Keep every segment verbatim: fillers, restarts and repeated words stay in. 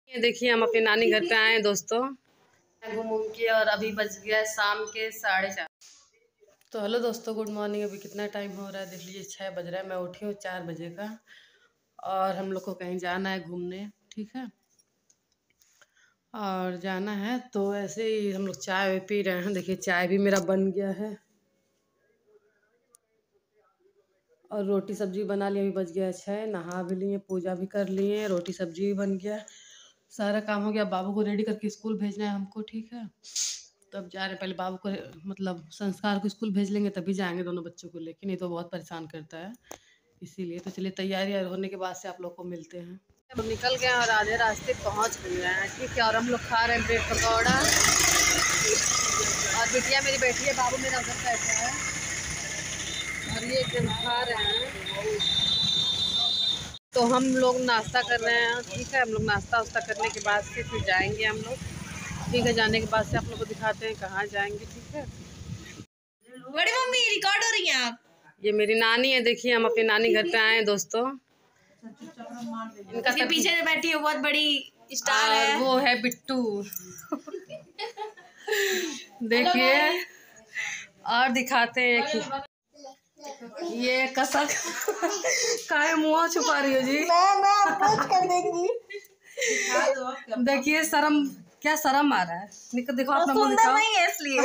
ये देखिए हम अपनी नानी घर पे आए हैं दोस्तों, घूम घूम के, और अभी बज गया शाम के साढ़े चार। तो हेलो दोस्तों, गुड मॉर्निंग। अभी कितना टाइम हो रहा है देख लीजिए, छः बज रहा है। मैं उठी हूँ चार बजे का, और हम लोग को कहीं जाना है घूमने, ठीक है। और जाना है तो ऐसे ही हम लोग चाय पी रहे हैं। देखिए चाय भी मेरा बन गया है, और रोटी सब्जी बना ली। अभी बज गया छः, नहा भी लिए, पूजा भी कर लिए, रोटी सब्जी भी बन गया, सारा काम हो गया। बाबू को रेडी करके स्कूल भेजना है हमको, ठीक है। तब जा रहे हैं, पहले बाबू को मतलब संस्कार को स्कूल भेज लेंगे, तभी जाएंगे दोनों बच्चों को लेके, नहीं तो बहुत परेशान करता है, इसीलिए। तो चलिए तैयारी होने के बाद से आप लोग को मिलते हैं। हम निकल गए और आधे रास्ते पहुंच गए हैं, ठीक है। और हम लोग खा रहे हैं ब्रेड पकौड़ा, और बिटिया मेरी बैठी है, बाबू मेरा उधर बैठा है, और ये एकदम खा रहे हैं। तो हम लोग नाश्ता कर रहे हैं, ठीक है। हम लोग नाश्ता वास्ता करने के बाद से फिर जाएंगे हम लोग, ठीक है। जाने के बाद से आप लोग को दिखाते हैं कहाँ जाएंगे, ठीक है। बड़ी मम्मी रिकॉर्ड हो रही हैं आप। ये मेरी नानी है, देखिए हम अपनी नानी घर पे आए हैं दोस्तों। इनका पीछे से बैठी है बहुत बड़ी स्टार है, वो है बिट्टू। देखिए और दिखाते हैं कि ये कसक काहे मुँह छुपा रही हो जी। मैं मैं पोस्ट कर देंगी। देखिए शर्म, क्या शर्म आ रहा है, निकल दिखाओ अपना मुँह, सुंदर दिखाओ। नहीं है इसलिए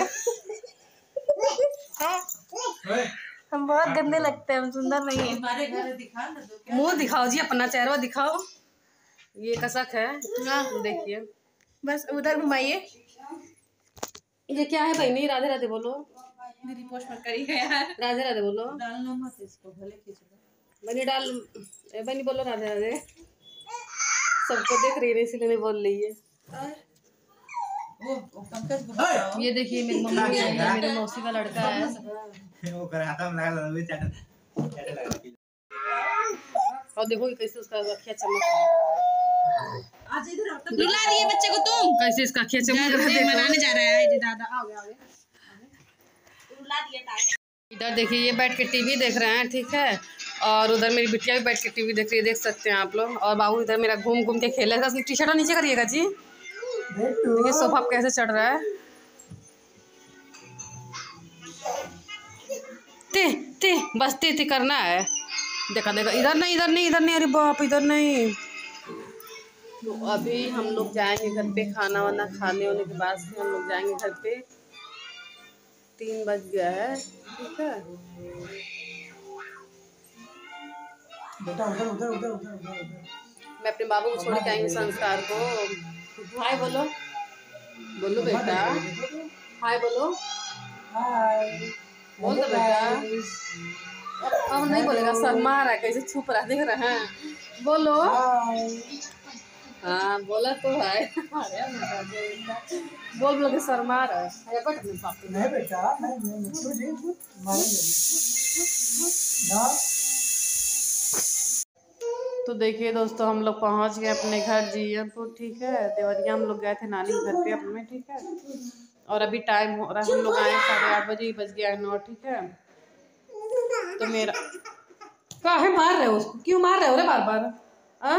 हम बहुत गंदे लगते हैं, हम सुंदर नहीं है। मुँह दिखाओ जी, अपना चेहरा दिखाओ। ये कसक है, देखिए। बस उधर घुमाइए। ये क्या है बहनी? राधे राधे बोलो। मेरी पोस्ट मत करिए यार। राधे राधे बोलो। डालना मत इसको, भले खींचो। बनी डाल, ए बनी बोलो राधे राधे। सबको देख रही है इसीलिए नहीं बोल रही है। वो पंकज, ये देखिए मेरी मम्मी है, मेरे मौसी का लड़का है। वो कराता लगा लगा चाट और देखो कैसे उसका अखियाँ चमक, आज इधर रुला दिए बच्चे को तुम। कैसे इसका अखियाँ चमक मनाने जा रहा है दादा। आओ आओ, रुला दिया। इधर देखिए ये बैठ के टीवी देख रहे हैं, ठीक है। और उधर मेरी बिटिया भी बैठ के टीवी देख रही है, देख सकते हैं आप लोग। और बाबू इधर मेरा घूम घूम के खेलेगा। टी शर्ट नीचे करिएगा जी। देखिए सोफा कैसे चढ़ रहा है। ते ते बस ते ते करना है। देखा देखा, इधर नहीं इधर नहीं इधर नहीं, अरे बाप इधर नहीं। तो अभी हम लोग जाएंगे घर पे, खाना वाना खाने होने के बाद से हम लोग जाएंगे घर पे। तीन बज गया है, ठीक है। बेटा उधर उधर उधर उधर उधर मैं अपने बाबू को छोड़ के आएंगे संस्कार को। हाय बोलो, बोलो बेटा, हाय बोलो, हाय बोल दो बेटा। अब नहीं बोलेगा, शर्मा रहा है, कैसे छुप रहा, देख रहे हैं। बोलो हाँ, बोला तो है। बोल बोल के शर्मा रहा है। नहीं बेटा, नहीं नहीं तुझे मारेंगे ना। तो देखिए दोस्तों, हम लोग पहुंच गए अपने घर जियापुर, ठीक है। देवरिया हम लोग गए थे नानी के घर पे अपने, ठीक है। और अभी टाइम हो रहा है, हम लोग आए साढ़े आठ बजे ही बज गया है नौ, ठीक है। तो मेरा काहे मार रहे हो उसको, क्यों मार रहे हो रे बार बार? आ?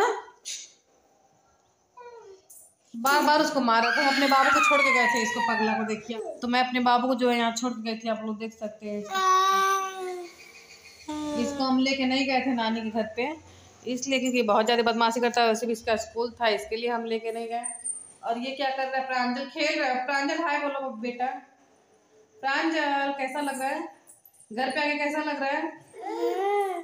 बार बार उसको मारा था। अपने बाबू को छोड़ के गए थे, इसको पगला को देखिए। तो मैं अपने बाबू को जो है यहाँ छोड़ के गई थी, आप लोग देख सकते हैं। इसको हम लेके नहीं गए थे नानी के घर पे, इसलिए क्योंकि बहुत ज़्यादा बदमाशी करता है। वैसे भी इसका स्कूल था, इसके लिए हम लेके नहीं गए। और ये क्या कर रहा है? प्रांजल खेल रहा है। प्रांजल हाय बोलो बेटा। प्रांजल कैसा लग रहा है घर पे आके, कैसा लग रहा है?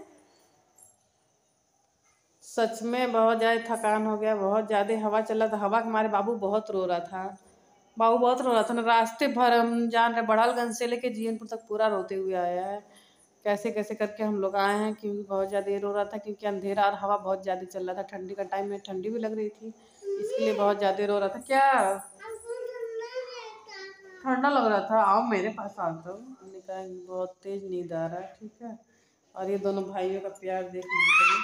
सच में बहुत ज़्यादा थकान हो गया, बहुत ज़्यादा हवा चला था। हवा के मारे बाबू बहुत रो रहा था, बाबू बहुत रो रहा था ना। रास्ते भर हम जान रहे, बड़ालगंज से लेके जीएनपुर तक पूरा रोते हुए आया है। कैसे कैसे करके हम लोग आए हैं, क्योंकि बहुत ज़्यादा रो रहा था, क्योंकि अंधेरा और हवा बहुत ज़्यादा चल रहा था। ठंडी का टाइम में ठंडी भी लग रही थी, इसके लिए बहुत ज़्यादा रो रहा था। क्या ठंडा लग रहा था? आओ मेरे पास आ जाओ। हमने कहा बहुत तेज़ नींद आ रहा है, ठीक है। और ये दोनों भाइयों का प्यार देख लीजिए।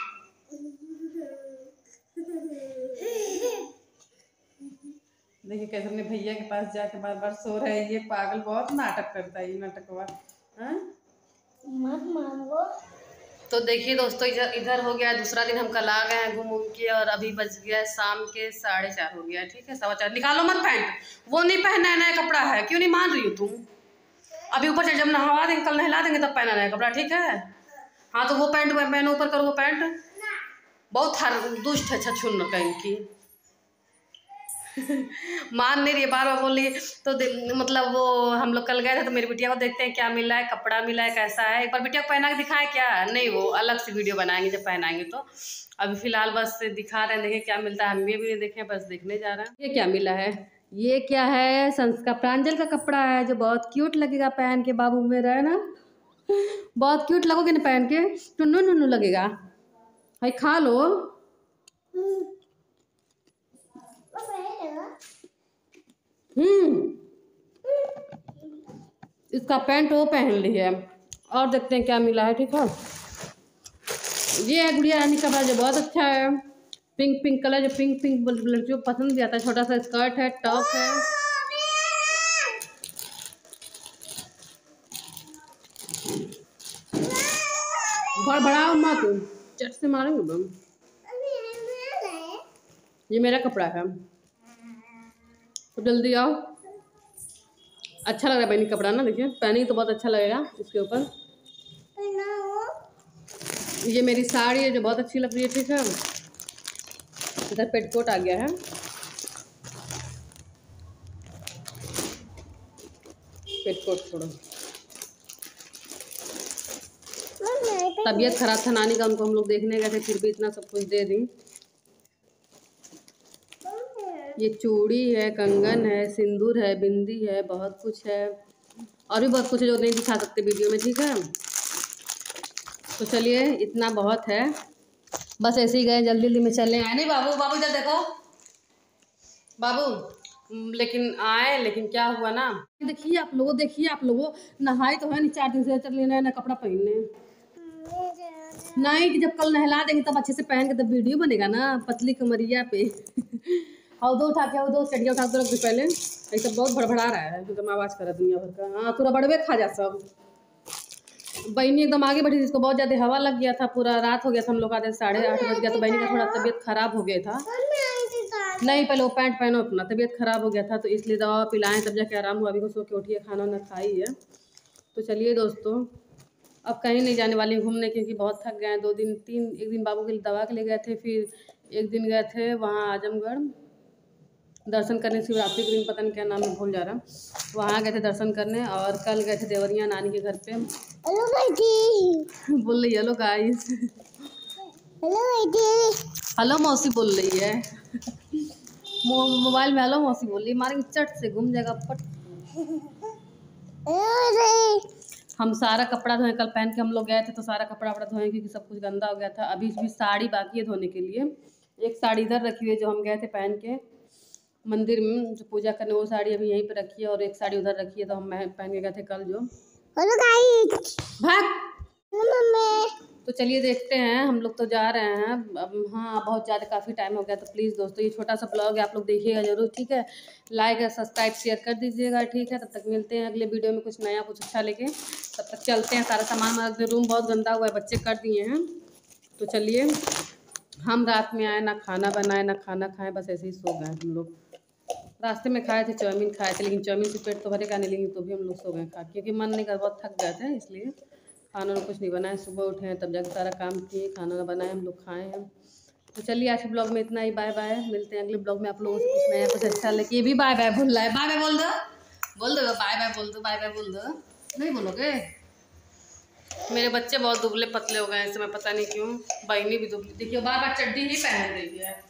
देखिए कैसे अपने भैया के पास जाके बार बार सो रहे हैं। ये पागल बहुत नाटक करता है, ये नाटकवा। हाँ? मत मारो। तो देखिए दोस्तों, इधर इधर हो गया दूसरा दिन, हम कल आ गए हैं घूम घूम के, और अभी बज गया शाम के साढ़े चार हो गया। ठीक है, सवा चार। निकालो मत पैंट, वो नहीं पहनना है, नया कपड़ा है। क्यों नहीं मान रही हो तुम? अभी ऊपर से जब नहवा देंगे, कल नहला देंगे तब पहना नया कपड़ा। ठीक है, हाँ तो वो पैंट पहनो, ऊपर करो वो पैंट। बहुत हर दुष्ट है, छछुन कहीं की। मान नहीं रही है, बार बार बोल रही है। तो मतलब वो हम लोग कल गए थे तो मेरी बिटिया को देखते हैं क्या मिला है, कपड़ा मिला है, कैसा है। एक बार बिटिया को पहना के दिखाए क्या? नहीं, वो अलग से वीडियो बनाएंगे जब पहनाएंगे तो। अभी फिलहाल बस दिखा रहे हैं, देखें क्या मिलता है। हम भी भी देखें, बस देखने जा रहे हैं। ये क्या मिला है? ये क्या है? संस्कार प्रांजल का कपड़ा है, जो बहुत क्यूट लगेगा पहन के। बाबू मेरा है ना, बहुत क्यूट लगोगे ना पहन के, टुन्नू नुन्नू लगेगा। भाई खा लो। हम्म इसका पैंट वो पहन ली है। और देखते हैं क्या मिला है। ठीक है, ये है गुड़िया रानी का कपड़ा, जो बहुत अच्छा है। पिंक पिंक कलर, जो पिंक पिंक लड़कियों को पसंद भी आता है। छोटा सा स्कर्ट है, टॉप है। घर बढ़ाओ मत, चट से मारेंगे बम। ये मेरा कपड़ा है, तो जल्दी आओ। अच्छा लग रहा है बहनी कपड़ा ना, देखिए पहनी तो बहुत अच्छा लगेगा इसके ऊपर। ये मेरी साड़ी है जो बहुत अच्छी लग रही है। ठीक है, इधर पेटकोट आ गया है। पेटकोट छोड़ो, तबीयत खराब था नानी का, उनको हम लोग देखने गए थे, फिर भी इतना सब कुछ दे दी। ये चूड़ी है, कंगन है, सिंदूर है, बिंदी है, बहुत कुछ है। और भी बहुत कुछ है जो नहीं दिखा सकते वीडियो में। ठीक है, तो चलिए इतना बहुत है, बस ऐसे ही गए, जल्दी जल्दी में चले आए। नहीं बाबू, बाबू इधर देखो बाबू। लेकिन आए, लेकिन क्या हुआ ना, देखिए आप लोगों, देखिए आप लोगों, नहाए तो है नहीं, चार दिन से चल लेना नया कपड़ा पहनने। नहीं, कि जब कल नहला देंगे तब अच्छे से पहन के तब वीडियो बनेगा ना, पतली कमरिया पे। और दो उठा के, दो चटिया उठा के रख दो पहले। ये सब बहुत भड़बड़ा रहा है, एकदम आवाज़ कर रहा है दुनिया भर का। हाँ, पूरा बड़वे खा जा सब। बहनी एकदम आगे बढ़ी, जिसको बहुत ज़्यादा हवा लग गया था, पूरा रात हो गया था, हम लोग आते साढ़े आठ बज गया, तो बहनी का थोड़ा तबीयत खराब हो गया था। नहीं, पहले वो पैंट पहनो अपना, तबीयत खराब हो गया था तो इसलिए दवा पिलाएं, तब जाके आराम हुआ। अभी को सो के उठी है, खाना वाना खाई है। तो चलिए दोस्तों, अब कहीं नहीं जाने वाली घूमने, क्योंकि बहुत थक गए हैं। दो दिन तीन एक दिन बाबू के लिए दवा के लिए गए थे, फिर एक दिन गए थे वहाँ आजमगढ़ दर्शन करने, शिवरात्रि के दिन, पता नहीं क्या नाम है, भूल जा रहा, वहाँ गए थे दर्शन करने। और कल गए थे देवरिया नानी के घर पे। हेलो भाई बोल रही, हेलो गाइस, हेलो हेलो मौसी बोल रही है। मोबाइल में हेलो मौसी बोल रही, मारेंगे चट से, घूम जाएगा पट। हम सारा कपड़ा धोए, कल पहन के हम लोग गए थे तो सारा कपड़ा वपड़ा धोए, क्योंकि सब कुछ गंदा हो गया था। अभी भी साड़ी बाकी है धोने के लिए। एक साड़ी इधर रखी हुई है जो हम गए थे पहन के मंदिर में जो पूजा करने, वो साड़ी अभी यहीं पे रखी है, और एक साड़ी उधर रखी है तो हम पहन के गए थे कल जो। हेलो गाइस, भाग। तो चलिए देखते हैं, हम लोग तो जा रहे हैं अब। हाँ, बहुत ज़्यादा काफ़ी टाइम हो गया, तो प्लीज़ दोस्तों ये छोटा सा ब्लॉग है, आप लोग देखिएगा जरूर। ठीक है, लाइक और सब्सक्राइब शेयर कर दीजिएगा। ठीक है, तब तक मिलते हैं अगले वीडियो में कुछ नया कुछ अच्छा लेके। तब तक चलते हैं, सारा सामान रख दे, रूम बहुत गंदा हुआ है, बच्चे कर दिए हैं। तो चलिए, हम रात में आए, ना खाना बनाए ना खाना खाएँ, बस ऐसे ही सो गए हम लोग। रास्ते में खाए थे, चाउमीन खाए थे, लेकिन चाउमीन से पेट तो भरेगा नहीं, लेकिन तो भी हम लोग सो गए खा, क्योंकि मन नहीं कर, बहुत थक गए थे, इसलिए खाना कुछ नहीं बनाए। सुबह उठे हैं तब जाकर सारा काम किए, खाना बनाए, हम लोग खाए हैं। तो चलिए आज के ब्लॉग में इतना ही, बाय बाय। मिलते हैं अगले ब्लॉग में आप लोगों से कुछ नया कुछ अच्छा लेके। ये भी बाय बाय बोल रहा है, बाय बाय बोल दो, बोल दो बाय बाय बोल दो, बाय बाय बोल दो। नहीं बोलोगे? मेरे बच्चे बहुत दुबले पतले हो गए हैं इस समय, पता नहीं क्यों। बहनी भी दुबली, देखिए बार बार चड्डी ही पहन रही है।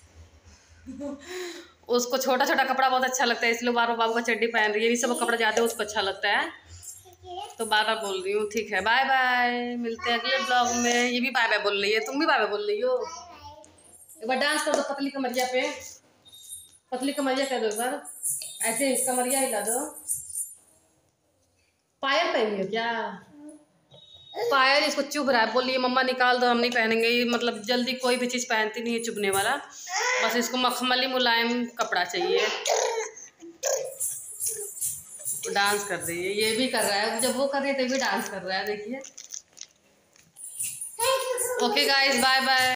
उसको छोटा छोटा कपड़ा बहुत अच्छा लगता है, इसलिए बार बार बाबू का चड्डी पहन रही है। ये सब कपड़ा ज़्यादा उसको अच्छा लगता है, तो बार बार बोल रही हूँ। ठीक है, बाय बाय, मिलते हैं अगले ब्लॉग में। ये भी बाय बाय बोल रही है, तुम भी बाय बाय बोल रही हो। एक बार डांस कर दो पतली कमरिया पे, पतली कमरिया कर दो एक बार, ऐसे कमरिया हिला दो। पायल पहनी हो क्या? पायल इसको चुभ रहा है, बोलिए मम्मा निकाल दो, हम नहीं पहनेंगे। ये मतलब जल्दी कोई भी चीज़ पहनती नहीं है चुभने वाला, बस इसको मखमली मुलायम कपड़ा चाहिए। डांस कर रही है, ये भी कर रहा है, जब वो कर रही है तो भी डांस कर रहा है, देखिए। Okay guys, bye bye.